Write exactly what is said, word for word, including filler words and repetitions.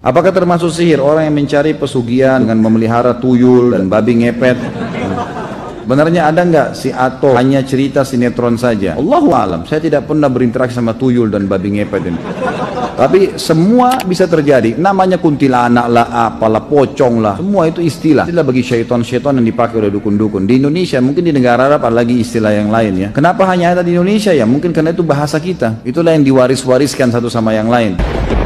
Apakah termasuk sihir orang yang mencari pesugihan dengan memelihara tuyul dan babi ngepet? Benarnya ada nggak si Ato hanya cerita sinetron saja? Allahu alam, saya tidak pernah berinteraksi sama tuyul dan babi ngepet ini. Tapi semua bisa terjadi. Namanya kuntilanak lah, apalah, pocong lah, semua itu istilah. Istilah bagi syaitan-syaitan yang dipakai oleh dukun-dukun. Di Indonesia, mungkin di negara Arab ada lagi istilah yang lain ya. Kenapa hanya ada di Indonesia ya? Mungkin karena itu bahasa kita. Itulah yang diwaris-wariskan satu sama yang lain.